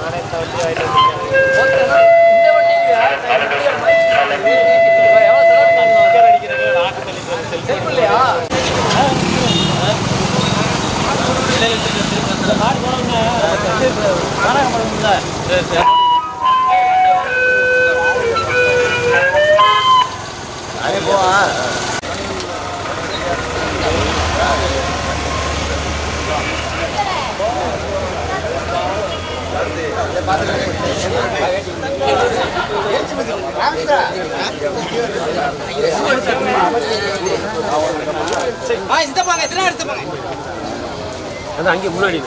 அங்கே முன்னாடி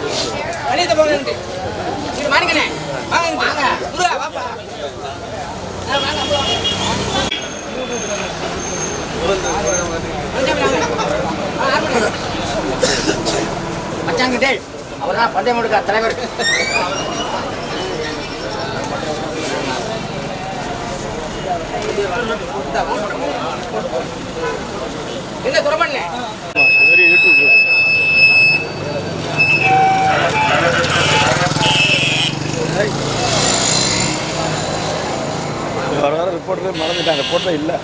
மச்சாங்கிட்டே அவர்தான் பந்தயம் எடுக்க தலைவர். என்ன துறமண்ண ரிப்போர்ட்ல மறந்துட்டாங்க, ரிப்போர்ட்ல இல்ல.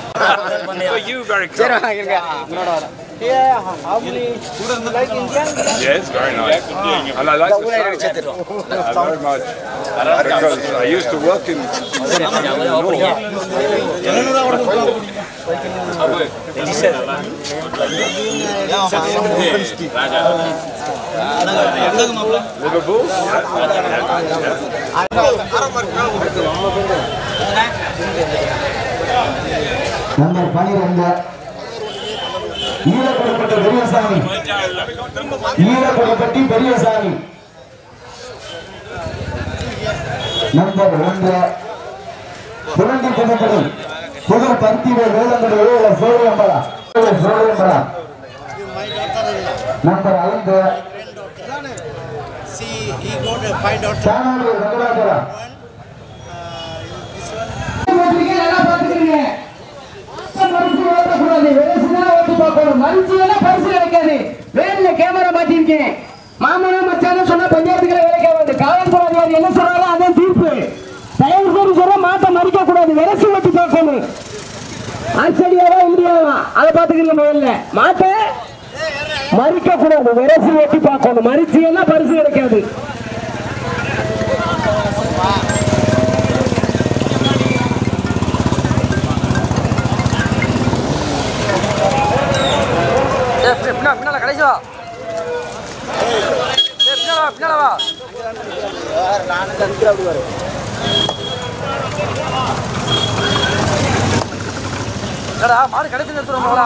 Yeah, how many students like Indian? Yes, very nice. And I like the sound very much. Because I used to work in Liverpool. Number 12 Erapatti Periyasamy, Erapatti Periyasamy. Number 1 புரண்டி புதுப்படி புகழ் பருத்திவே வேலங்குடி சோழியம்பலா சோழியம்பலா. நம்பர் 5 சாணாலூர் வெங்கடாச்சலம். நல்லா பார்த்துக்கிறீங்க, கேமரா மாட்டிருக்கேன். மாமனா மச்சான சொன்னா பஞ்சாயத்துக்குள்ள வேலைக்கு வந்து காவல்துறை அதிகாரி என்ன சொல்றாரோ அதான் தீர்ப்பு. தயவு செய்து சொல்ற மாட்டை மறிக்க கூடாது, விரசி வச்சு பார்க்கணும். ஆஸ்திரேலியாவா இந்தியாவா அதை பார்த்துக்கிறீங்க. முதல்ல மாட்டை மறிக்க கூடாது, விரசி வெட்டி பார்க்கணும். மறிச்சியன்னா பரிசு கிடைக்காது. பின்னால கடைசியா பின்னாலவா மாடு கடைசி நிறுத்துறோம்.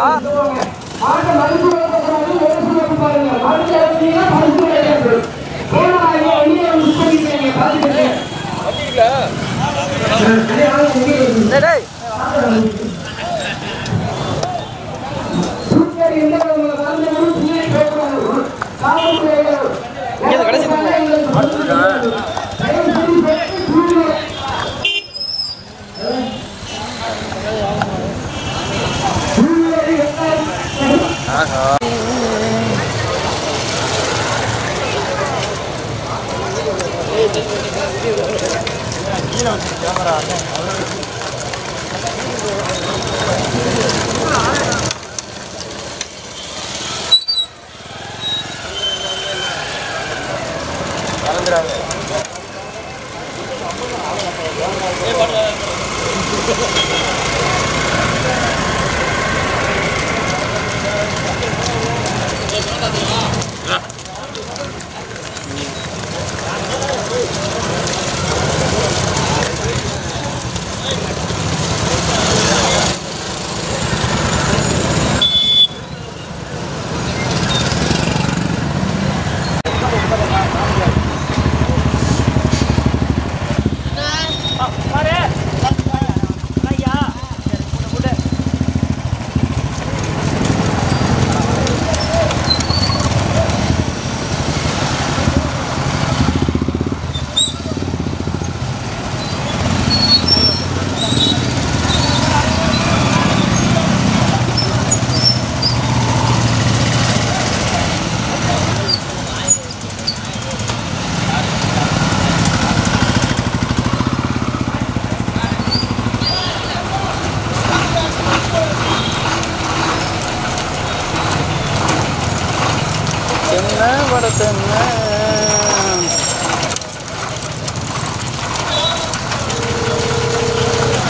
தென்ன வட தென்ன